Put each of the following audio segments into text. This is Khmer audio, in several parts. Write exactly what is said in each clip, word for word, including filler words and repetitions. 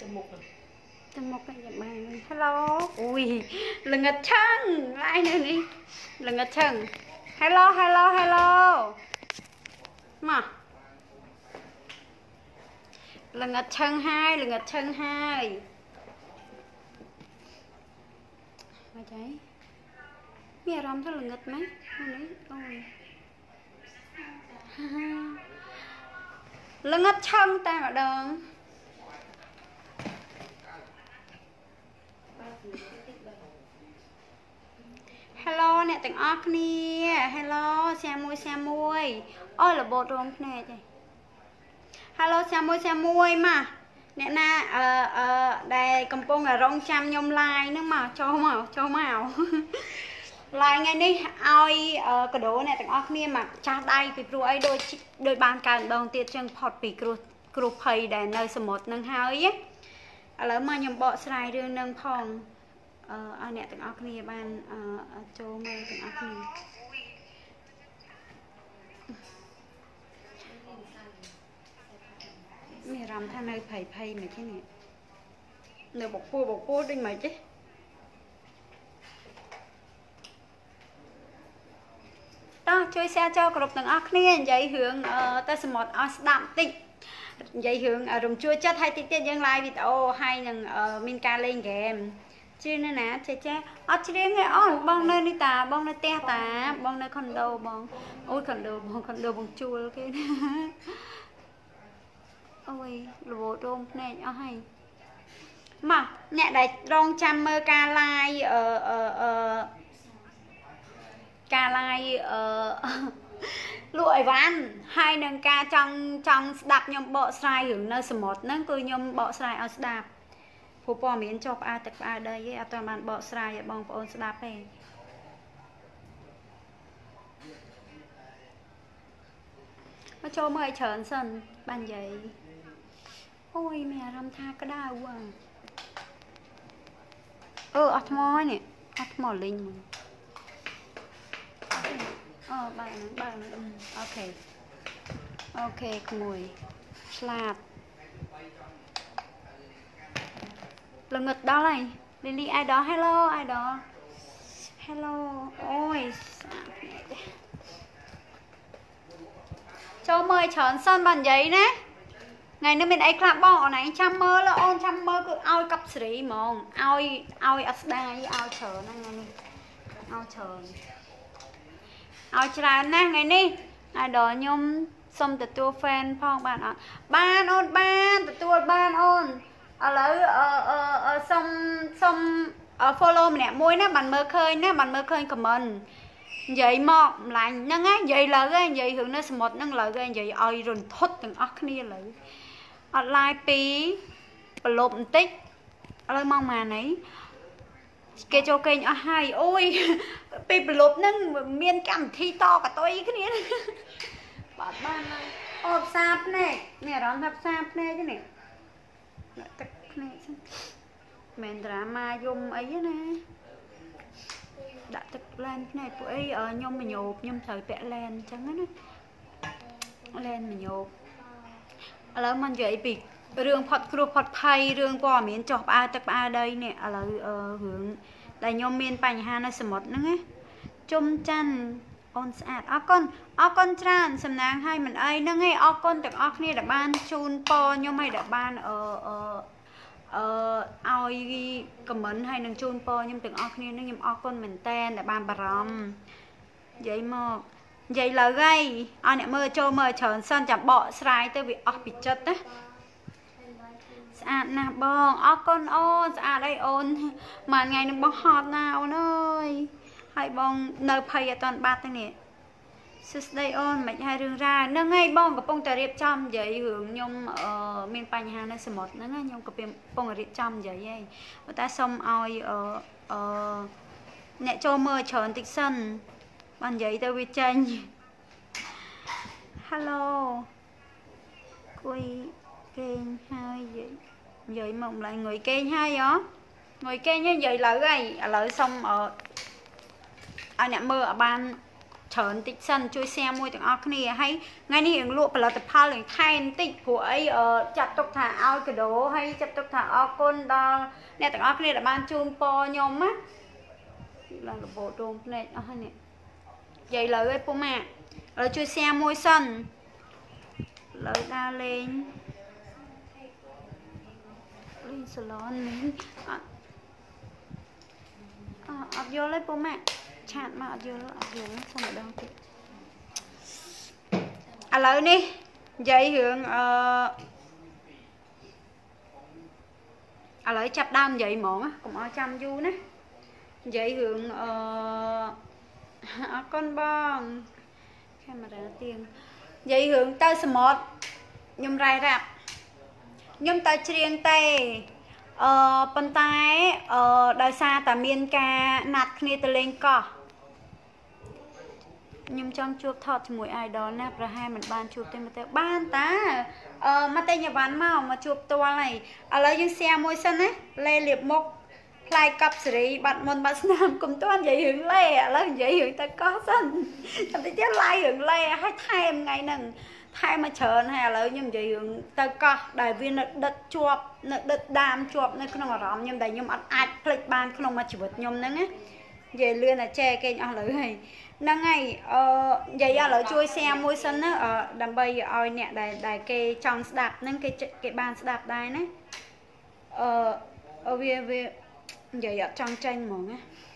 Tầm một cái dạng bàn. Hello. Ui, là ngật chân. Ai nữa đi? Là ngật chân. Hello, hello, hello. Mà. Là ngật chân hai, là ngật chân hai. Mà cháy. Mẹ rõm thôi là ngật mấy. Đấy. Ôi. Là ngật chân ta mà đừng. Hello nè từng óc nè. Hello xe môi xe môi. Ôi là bột rôm nè chị. Hello xe môi xe môi mà. Nè na ờ ờ đây cầm pông là rong trăm nhôm like nữa mà cho màu cho màu. Like ngay đi ai ờ cái đồ này từng óc nè mà cha đây vì pro ấy đôi đôi bàn càng đồng tiệt chân phọt bị cru cru pay để nơi số một nâng hơi ấy. Lỡ mà nhầm bỏ slide đường nâng phòng. Ờ, anh nè từng óc nè ban cho mơ từng óc nè mẹ làm tha nơi phầy phầy mày thế này nè bọc pua bọc pua đi mày chứ đó chơi xe cho cột từng óc nè vậy hướng ta sẽ một áo đạm tịnh vậy hướng ở đồng chua chất hay tịnh tiết dân like video hay nâng min ca lên game chứ nên nè chế chế ở chế đến nghe ôi bong nơi đi tà bong nơi te tà bong nơi condo bong ôi condo bong condo bong chua cái ôi bộ rôm này ở hay mà nhẹ đây rong trăm mơ ca lai ở ở ở ca lai ở lụi ván hai nâng ca trong trong đạp nhom bộ sai hướng nơi số một nó cứ nhom bộ sai ở đạp phụ bò miếng cho a tật a đây với toàn bạn bỏ sai bằng ôn đạp này nó cho mời trởn sân ban giấy ôi mẹ làm tha cái đau quá ơ ọt môi nè ọt mò linh ờ bạn bạn ok ok mùi slap là ngực đó này Lily ai đó hello ai đó hello ôi cho mời trởn sân bàn giấy nè ngày nữa mình ấy clap bỏ này trăm mơ là ôn trăm mơ cứ ao cặp sỉ mong ao ao asda với ao chờ nè ngày ao chờ ao chờ nè ngày đi ai đó nhung xong từ tua fan phong bạn ạ ban ôn ban từ tua ban ôn ở lỡ ờ ờ ờ xong xong ở follow mình nè môi nè bạn mơ khơi nè bạn mơ khơi comment vậy mọ lại nâng á vậy là cái vậy hướng nó một nâng là cái vậy ơi rồi thốt từng óc này lại online pí lộn tích ơi mong mà nấy kê cho kênh ở hai ôi pi lộp nâng miên cảm thi to cả tôi cái này bạn ban này ốp sáp này nè đón thập sáp này chứ nè mình drama dùng ấy nè đã tức lên này tụi ấy ở nhôm mà nhộp nhôm thời vẽ lên chẳng á lên mà nhộp là mình vậy bị rương phật kêu phật thay rương bò miếng chọc a tức a đây nè là hướng đại nhôm miên bành ha nó sầm một nữa chung chăn ôn sạch ở con ở con tràn sầm nang hay mình ấy nó nghe ở con được ở này đã ban chun po nhôm hay đã ban ở ở ờ ai comment hay nâng chun po nhưng từng óc này nó nhưng óc con mình tên để bàn bà rầm vậy mà vậy là gây anh em mơ cho mơ trởn sân chẳng bỏ sai tới vì óc bị chất á sạch nè bong óc con ôn sạch đây ôn mà ngày nó bong hot nào ơi hay bong nơi pay toàn ba tay nè sus đây ôn mày hai đường ra nó ngay bongกับ pong តែរៀបចំនិយាយរឿងខ្ញុំមានបញ្ហានៅសមុទ្រហ្នឹងខ្ញុំក៏ពងរៀបចំនិយាយឯងតែសុំឲ្យអឺអ្នកចូលមើលច្រើនតិចសិនបាននិយាយទៅវាចេញ Hello គួយគេងហើយនិយាយមកម្ល៉េះងុយគេងហើយហ៎ងុយគេងនិយាយលើហើយឥឡូវសុំអឺឲ្យអ្នកមើលឲ្យបានច្រើនតិចសិនជួយ share មួយទាំងអស់គ្នាហើយថ្ងៃនេះរៀងលក់ផលិតផលរៀងថែមបន្តិចព្រោះអីចាត់ទុកថាឲ្យកាដូហើយចាត់ទុកថាអរគុណដល់អ្នកទាំងអស់គ្នាដែលបានជូនពរខ្ញុំណាឡើងរបូតរោមភ្នែកអស់ហើយនេះនិយាយលើឯពុកម៉ាក់ឥឡូវជួយ share មួយសិនលើដើរលេងលេងសាឡននេះអត់អត់យល់ទេពុកម៉ាក់ឆាតមកអត់យល់អត់យល់សុំម្ដងទៀតឥឡូវនេះនិយាយរឿងអឺឥឡូវចាប់ដើមនិយាយហ្មងកុំឲ្យចាំយូរណានិយាយរឿងអឺអរគុណបងកាមេរ៉ាទៀងនិយាយរឿងទៅសមុទ្រខ្ញុំរាយរាប់ខ្ញុំទៅច្រៀងទេអឺប៉ុន្តែអឺដោយសារតែមានការណាត់គ្នាទៅលេងកោះខ្ញុំចង់ជួបថតជាមួយ idol ណាប្រហែលមិនបានជួបទេមកទៅបានតាអឺមកតែញ៉ាវ៉ាន់មកមកជួបផ្ទាល់ហើយឥឡូវយើង share មួយសិនណាលេលៀបមុខផ្លែកប់សេរីបាត់មុនបាត់ស្នាមកុំទាន់និយាយរឿងលេឥឡូវនិយាយរឿងទៅកោះសិនតែតិចទៀតឡាយរឿងលេឲ្យថែមថ្ងៃហ្នឹងថែមមកច្រើនហើយឥឡូវខ្ញុំនិយាយរឿងទៅកោះដែលវានៅដិតជាប់នៅដិតដាមជាប់នៅក្នុងអារម្មណ៍ខ្ញុំដែលខ្ញុំអត់អាចភ្លេចបានក្នុងមួយជីវិតខ្ញុំហ្នឹងណានិយាយលឿនតែចែគេអស់លើហើយហ្នឹងហើយអឺនិយាយឥឡូវជួយ share មួយសិនណាដើម្បីឲ្យអ្នកដែលដែលគេចង់ស្ដាប់ហ្នឹងគេគេបានស្ដាប់ដែរណាអឺវាវានិយាយអត់ចង់ចេញហ្មងណា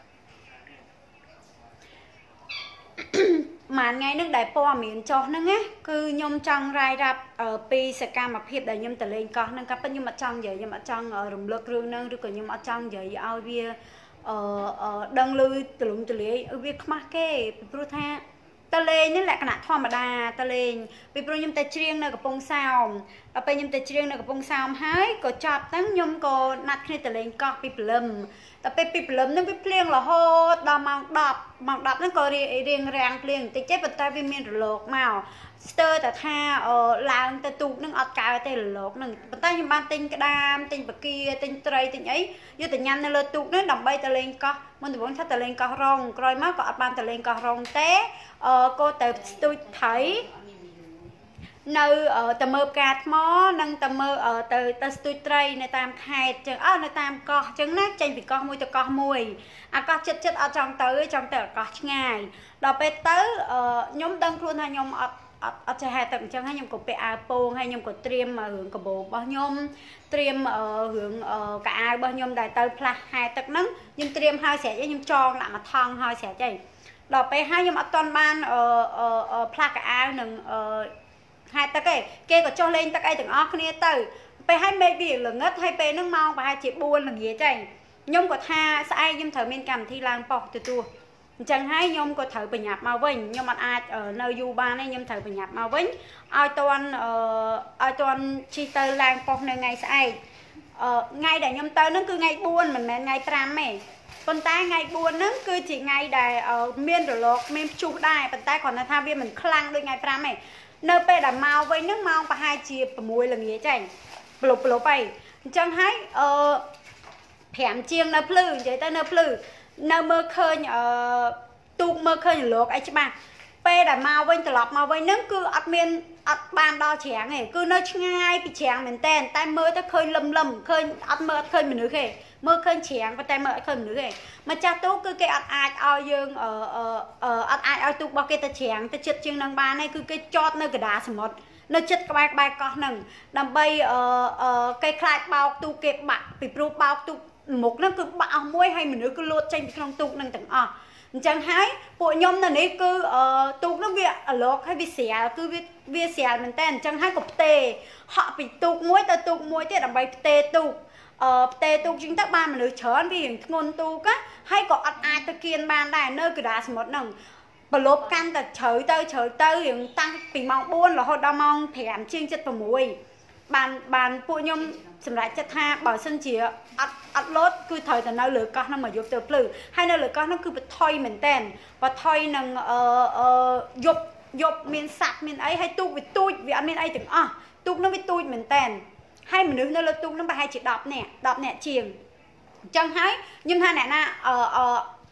ម៉ានថ្ងៃហ្នឹងដែលព័ត៌មានចុះហ្នឹងណាគឺខ្ញុំចង់រាយរាប់ពីសកម្មភាពដែលខ្ញុំទៅលេងកោះហ្នឹងក៏ប៉ុន្តែខ្ញុំអត់ចង់និយាយខ្ញុំអត់ចង់រំលឹករឿងហ្នឹងឬក៏ខ្ញុំអត់ចង់និយាយឲ្យវាអឺដឹងឮទលំទលាយវាខ្មាស់គេពីព្រោះថាតលេងនេះលក្ខណៈធម្មតាតលេងពីព្រោះខ្ញុំទៅច្រៀងនៅកំពង់សោមដល់ពេលខ្ញុំទៅច្រៀងនៅកំពង់សោមហើយក៏ចប់ហ្នឹងខ្ញុំក៏ណាត់គ្នាទៅលេងកោះពីព្រលឹមដល់ពេលពីព្រលឹមហ្នឹងវាភ្លៀងរហូតដល់ម៉ោងដប់ម៉ោងដប់ហ្នឹងក៏រៀងរាំងភ្លៀងបន្តិចទេប៉ុន្តែវាមានរលកមកស្ទើរតែថាឡើងទៅទូកហ្នឹងអត់កើទេរលកហ្នឹងប៉ុន្តែខ្ញុំបានទិញក្តាមទិញបកាទិញត្រីទិញអីយកទៅញ៉ាំនៅលើទូកហ្នឹងដើម្បីទៅលេងកោះមុនដំបូងថាទៅលេងកោះរងក្រោយមកក៏អត់បានទៅលេងកោះរងទេអឺក៏ទៅស្ទូចថៃនៅទៅមើលផ្កាថ្មនិងទៅមើលទៅទៅស្ទូចត្រីនៅតាមខេត្តចឹងអស់នៅតាមកោះចឹងណាចេញពីកោះមួយទៅកោះមួយអាកោះចិត្តចិត្តអត់ចង់ទៅចង់ទៅអាកោះឆ្ងាយដល់ពេលទៅខ្ញុំដឹងខ្លួនថាខ្ញុំអត់អត់អត់ចេះហែទៅអញ្ចឹងហើយខ្ញុំក៏ពាក់អាវពោងហើយខ្ញុំក៏ត្រៀមរឿងកាបូបរបស់ខ្ញុំត្រៀមរឿងកៅអៅរបស់ខ្ញុំដែលទៅផ្លាស់ហែទឹកហ្នឹងខ្ញុំត្រៀមហើយស្រេចខ្ញុំចងដាក់មកថងហើយស្រេចហើយដល់ពេលហើយខ្ញុំអត់ទាន់បានផ្លាស់កៅអៅនឹងហែទឹកឯងគេក៏ចុះលេងទឹកអីទាំងអស់គ្នាទៅពេលហើយមេឃវាល្ងឹតហើយពេលហ្នឹងម៉ោងប្រហែលជាបួនល្ងាចឯងខ្ញុំក៏ថាស្អែកខ្ញុំត្រូវមានកម្មវិធីឡើងប៉ុស្តិ៍ទទួលអញ្ចឹងហើយខ្ញុំក៏ត្រូវប្រញាប់មកវិញខ្ញុំអត់អាចនៅយូរបានទេខ្ញុំត្រូវប្រញាប់មកវិញឲ្យតន់ឲ្យតន់ជិះទៅឡើងប៉ុស្តិ៍នៅថ្ងៃស្អែកថ្ងៃដែលខ្ញុំទៅហ្នឹងគឺថ្ងៃបួនមិនមែនថ្ងៃប្រាំទេប៉ុន្តែថ្ងៃបួនហ្នឹងគឺជាថ្ងៃដែលមានរលកមានព្យុះដែរប៉ុន្តែគ្រាន់តែថាវាមិនខ្លាំងដូចថ្ងៃប្រាំទេនៅពេលដែលមកវិញហ្នឹងម៉ោងប្រហែលជា៦ល្ងាចឯងប្លុបប្លុបអីអញ្ចឹងហើយអឺប្រាំជាងនៅភ្លឺនិយាយទៅនៅភ្លឺនៅមើលឃើញអឺទូកមើលឃើញរលកអីច្បាស់ពេលដែលមកវិញត្រឡប់មកវិញហ្នឹងគឺអត់មានអត់បានដល់ច្រាំងទេគឺនៅឆ្ងាយពីច្រាំងមែនតែនតែមើលទៅឃើញលឹមលឹមឃើញអត់មើលអត់ឃើញមនុស្សទេមើលឃើញច្រាំងប៉ុន្តែមើលអត់ឃើញមនុស្សទេម្ចាស់ទូកគឺគេអត់អាចឲ្យយើងអឺអត់អាចឲ្យទូករបស់គេទៅច្រាំងទៅជិតជាងនឹងបានទេគឺគេចតនៅកណ្ដាលសមុទ្រនៅជិតក្បែរក្បែរកោះហ្នឹងដើម្បីអឺគេខ្លាចបោកទូកគេបាក់ពីព្រោះបោកទូកមុខហ្នឹងគឺបាក់អស់មួយហើយមនុស្សគឺលោតចេញពីក្នុងទូកហ្នឹងទាំងអស់អញ្ចឹងហើយពួកខ្ញុំនៅនេះគឺទូកហ្នឹងវាអាឡកហើយវាស្រាលគឺវាវាស្រាលមែនតើអញ្ចឹងហើយក៏ផ្ទេហក់ពីទូកមួយទៅទូកមួយទៀតដើម្បីផ្ទេទូកអឺផ្ទេទូកជាងទៅបានមនុស្សច្រើនវារៀងធ្ងន់ទូកហើយក៏អត់អាចទៅគៀនបានដែរនៅកណ្ដាលសមុទ្រហ្នឹងប្រឡប់កាន់តែជ្រៅទៅជ្រៅទៅរៀងតាំងពីម៉ោងបួនរហូតដល់ម៉ោងប្រាំជាងជិត៦បានបានពួកខ្ញុំសម្រាប់ចិត្តថាបើសិនជាអត់អត់លោតគឺត្រូវតែនៅលើកោះហ្នឹងមកយប់ទៅភ្លឺហើយនៅលើកោះហ្នឹងគឺបថុយមែនតែនបថុយនឹងអឺអឺយប់យប់មានសัตว์មានអីហើយទូកវាទូចវាអត់មានអីទាំងអស់ទូកហ្នឹងវាទូចមែនតែនហើយមនុស្សនៅលើទូកហ្នឹងប្រហែលជាដប់នាក់ដប់នាក់ជាងអញ្ចឹងហើយខ្ញុំថាអ្នកណាអឺអឺ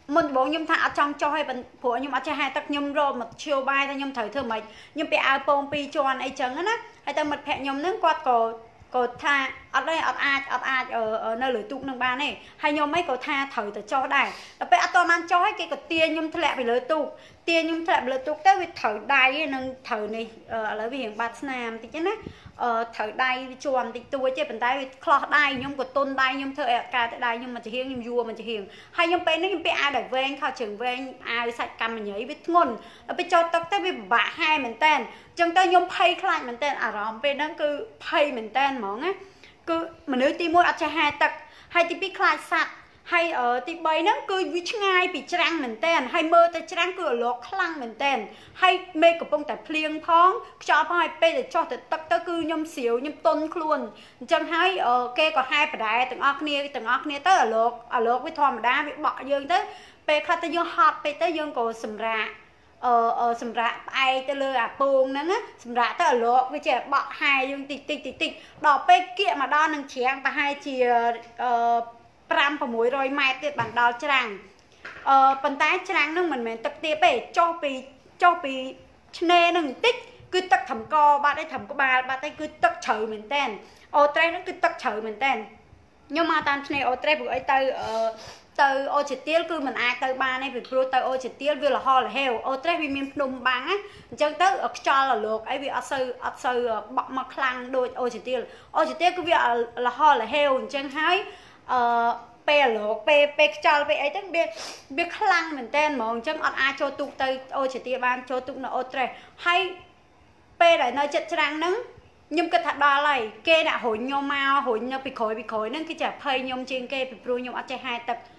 មុនបងខ្ញុំថាអត់ចង់ចុះឲ្យព្រោះខ្ញុំអត់ចេះហែទឹកខ្ញុំរកមកឈៀវបាយថាខ្ញុំត្រូវធ្វើម៉េចខ្ញុំពាក់អាវពងពីរជាន់អីចឹងណាហើយតែមិត្តភក្តិខ្ញុំហ្នឹងគាត់ក៏ក៏ថាអត់ទេអត់អាចអត់អាចនៅលើទូកនឹងបានទេហើយខ្ញុំអីក៏ថាត្រូវទៅចុះដែរដល់ពេលអត់តបានចុះឲ្យគេក៏ទាញខ្ញុំធ្លាក់ពីលើទូកទាញខ្ញុំធ្លាក់ពីលើទូកទៅវាត្រូវដៃនឹងត្រូវនេះឥឡូវវារៀងបាត់ស្នាមតិចណាអឺត្រូវដៃវាជាប់តិចតួចទេប៉ុន្តែវាខ្លោះដៃខ្ញុំក៏ទុនដៃខ្ញុំធ្វើឲ្យអត់កើតទៅដៃខ្ញុំមិនជាហៀងខ្ញុំយួរមិនជាហៀងហើយខ្ញុំពេលនេះខ្ញុំពាក់អាវដែលវែងខោជើងវែងអាវសាច់កាំញ៉ៃវាធ្ងន់ដល់ពេលចូលទឹកទៅវាពិបាកហែមែនតើអញ្ចឹងទៅខ្ញុំភ័យខ្លាចមែនតើអារម្មណ៍ពេលហ្នឹងគឺភ័យមែនតើហ្មងណាគឺមនុស្សទីមួយអត់ចេះហែទឹកហើយទីពីរខ្លាចសត្វហើយទីបីហ្នឹងគឺវាឆ្ងាយពីច្រាំងមែនតើហើយមើលទៅច្រាំងគឺអលកខ្លាំងមែនតើហើយមេឃកំពុងតែភ្លៀងផងខ្យល់ផងហើយពេលទៅចុះទៅទឹកទៅគឺខ្ញុំស្រាវខ្ញុំទន់ខ្លួនអញ្ចឹងហើយគេក៏ហែប្រែទាំងអស់គ្នាទាំងអស់គ្នាទៅអលកអលកវាធម្មតាវាបក់យើងទៅពេលខ្លះទៅយើងហត់ពេកទៅយើងក៏សម្រាកអឺសម្រាប់ផ្អែកទៅលើអាពងហ្នឹងណាសម្រាប់ទៅអលកវាចេះបក់ហែយើងតិចតិចតិចតិចដល់ពេលគៀកមកដល់នឹងច្រាំងប្រហែលជាអឺប្រាំប្រាំមួយរយម៉ែត្រទៀតបានដល់ច្រាំងអឺប៉ុន្តែច្រាំងហ្នឹងមិនមែនទឹកទាបទេចុះពីចុះពីឆ្នេរហ្នឹងបន្តិចគឺទឹកត្រឹមកបាត់ឯងត្រឹមក្បាលបាត់ឯងគឺទឹកជ្រៅមែនតើអូត្រេសហ្នឹងគឺទឹកជ្រៅមែនតើខ្ញុំមកតាមឆ្នេរអូត្រេសព្រោះអីទៅអឺទៅអូជាទៀលគឺមិនអាចទៅបានទេពីព្រោះទៅអូជាទៀលវាលហលហេវអូត្រេសវាមានភ្នំបាំងណាអញ្ចឹងទៅខ្យល់រលកអីវាអត់សូវអត់សូវបក់មកខ្លាំងដូចអូជាទៀលអូជាទៀលគឺវាលហលហេវអញ្ចឹងហើយអឺពេលលោកពេលពេលខ្យល់ពេលអីទៅវាវាខ្លាំងមែនតើហ្មងអញ្ចឹងអត់អាចចូលទូកទៅអូជាទៀលបានចូលទូកនៅអូត្រេសហើយពេលដែលនៅចិត្តច្រាំងហ្នឹងខ្ញុំគិតថាដល់ហើយគេដាក់រុញខ្ញុំមករុញនៅពីក្រោយពីក្រោយហ្នឹងគឺចេះភ័យខ្ញុំជាងគេពីព្រោះខ្ញុំអត់ចេះហែទឹក